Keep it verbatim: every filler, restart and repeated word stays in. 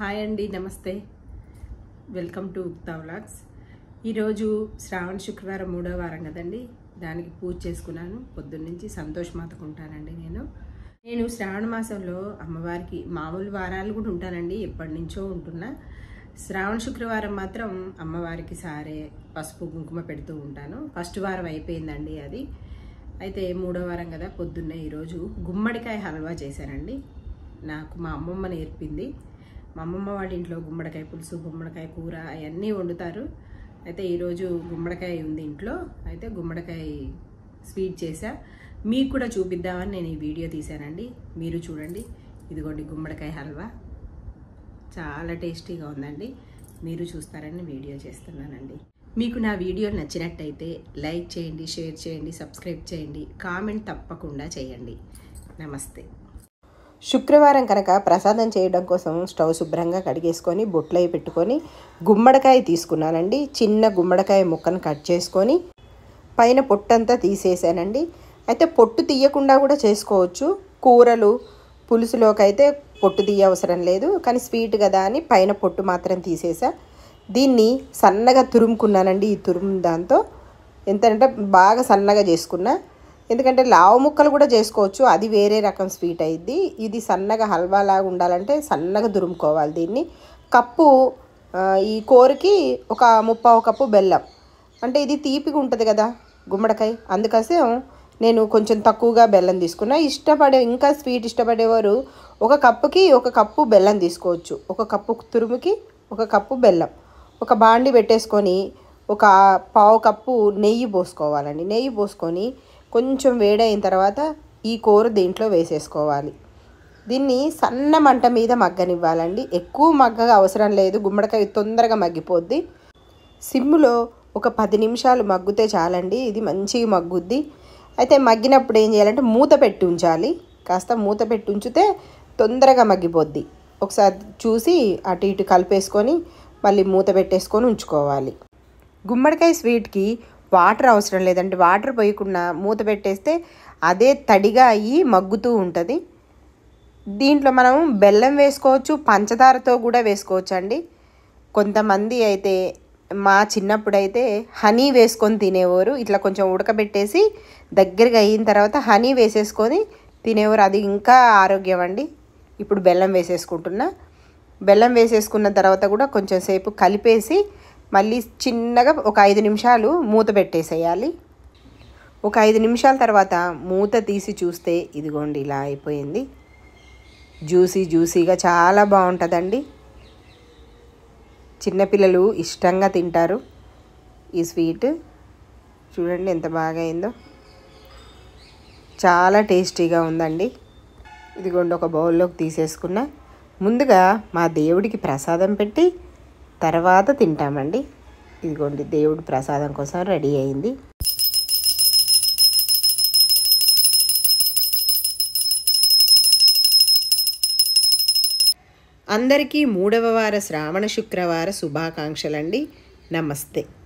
Hi అండి, నమస్తే. Welcome to Ukta vlogs. ఈరోజు శ్రావణ శుక్రవారం మూడో వారం కదండి, దానికి పూజ చేసుకున్నాను. పొద్దున్నుంచి సంతోష్ మాతకు ఉంటానండి. నేను నేను శ్రావణ మాసంలో అమ్మవారికి మామూలు వారాలు కూడా ఉంటానండి, ఎప్పటి నుంచో ఉంటున్నా. శ్రావణ శుక్రవారం మాత్రం అమ్మవారికి సారే పసుపు కుంకుమ పెడుతూ ఉంటాను. ఫస్ట్ వారం అయిపోయిందండి అది. అయితే మూడో వారం కదా, పొద్దున్నే ఈరోజు గుమ్మడికాయ హల్వా చేశానండి. నాకు మా అమ్మమ్మ నేర్పింది. మా అమ్మమ్మ వాళ్ళ ఇంట్లో గుమ్మడికాయ పులుసు, గుమ్మడికాయ కూర అవన్నీ వండుతారు. అయితే ఈరోజు గుమ్మడికాయ ఉంది ఇంట్లో, అయితే గుమ్మడికాయ స్వీట్ చేసా. మీకు కూడా చూపిద్దామని నేను ఈ వీడియో తీశానండి. మీరు చూడండి, ఇదిగోండి గుమ్మడికాయ హల్వా. చాలా టేస్టీగా ఉందండి. మీరు చూస్తారని వీడియో చేస్తున్నానండి. మీకు నా వీడియో నచ్చినట్టయితే లైక్ చేయండి, షేర్ చేయండి, సబ్స్క్రైబ్ చేయండి, కామెంట్ తప్పకుండా చేయండి. నమస్తే. శుక్రవారం కనుక ప్రసాదం చేయడం కోసం స్టవ్ శుభ్రంగా కడిగేసుకొని బొట్లయి పెట్టుకొని గుమ్మడికాయ తీసుకున్నానండి. చిన్న గుమ్మడికాయ ముక్కను కట్ చేసుకొని పైన పొట్టంతా తీసేసానండి. అయితే పొట్టు తీయకుండా కూడా చేసుకోవచ్చు. కూరలు పులుసులోకి అయితే పొట్టు తీయ అవసరం లేదు, కానీ స్వీట్ కదా అని పైన పొట్టు మాత్రం తీసేసా. దీన్ని సన్నగా తురుముకున్నానండి. ఈ తురుము దాంతో ఎంతంటే బాగా సన్నగా చేసుకున్నా. ఎందుకంటే లావు ముక్కలు కూడా చేసుకోవచ్చు, అది వేరే రకం స్వీట్ అయ్యిద్ది. ఇది సన్నగా హల్వా లాగా ఉండాలంటే సన్నగా దురుముకోవాలి. దీన్ని కప్పు ఈ కూరకి ఒక ముప్పావు కప్పు బెల్లం, అంటే ఇది తీపిగా ఉంటుంది కదా గుమ్మడికాయ, అందుకోసం నేను కొంచెం తక్కువగా బెల్లం తీసుకున్నా. ఇష్టపడే ఇంకా స్వీట్ ఇష్టపడేవారు ఒక కప్పుకి ఒక కప్పు బెల్లం తీసుకోవచ్చు. ఒక కప్పు తురుముకి ఒక కప్పు బెల్లం. ఒక బాండి పెట్టేసుకొని ఒక పావు కప్పు నెయ్యి పోసుకోవాలండి. నెయ్యి పోసుకొని కొంచెం వేడైన తర్వాత ఈ కూర దీంట్లో వేసేసుకోవాలి. దీన్ని సన్న మంట మీద మగ్గనివ్వాలండి. ఎక్కువ మగ్గగా అవసరం లేదు, గుమ్మడికాయ తొందరగా మగ్గిపోద్ది. సిమ్ములో ఒక పది నిమిషాలు మగ్గితే చాలండి, ఇది మంచిగా మగ్గుద్ది. అయితే మగ్గినప్పుడు ఏం చేయాలంటే మూత పెట్టి ఉంచాలి. కాస్త మూత పెట్టి ఉంచితే తొందరగా మగ్గిపోద్ది. ఒకసారి చూసి అటు ఇటు కలిపేసుకొని మళ్ళీ మూత పెట్టేసుకొని ఉంచుకోవాలి. గుమ్మడికాయ స్వీట్కి వాటర్ అవసరం లేదండి. వాటర్ పోయకుండా మూత పెట్టేస్తే అదే తడిగా అయ్యి మగ్గుతూ ఉంటుంది. దీంట్లో మనం బెల్లం వేసుకోవచ్చు, పంచదారతో కూడా వేసుకోవచ్చు అండి. కొంతమంది అయితే మా చిన్నప్పుడు అయితే హనీ వేసుకొని తినేవారు. ఇట్లా కొంచెం ఉడకబెట్టేసి దగ్గరగా అయిన తర్వాత హనీ వేసేసుకొని తినేవారు. అది ఇంకా ఆరోగ్యం అండి. ఇప్పుడు బెల్లం వేసేసుకుంటున్నా. బెల్లం వేసేసుకున్న తర్వాత కూడా కొంచెం సేపు కలిపేసి మళ్ళీ చిన్నగా ఒక ఐదు నిమిషాలు మూత పెట్టేసేయాలి. ఒక ఐదు నిమిషాల తర్వాత మూత తీసి చూస్తే ఇదిగోండి ఇలా అయిపోయింది. జ్యూసీ జ్యూసీగా చాలా బాగుంటుందండి. చిన్నపిల్లలు ఇష్టంగా తింటారు ఈ స్వీట్. చూడండి ఎంత బాగా అయిందో, చాలా టేస్టీగా ఉందండి. ఇదిగోండి ఒక బౌల్లోకి తీసేసుకున్నా. ముందుగా మా దేవుడికి ప్రసాదం పెట్టి తర్వాత తింటామండి. ఇదిగోండి దేవుడి ప్రసాదం కోసం రెడీ అయింది. అందరికీ మూడవ వార శ్రావణ శుక్రవార శుభాకాంక్షలండి. నమస్తే.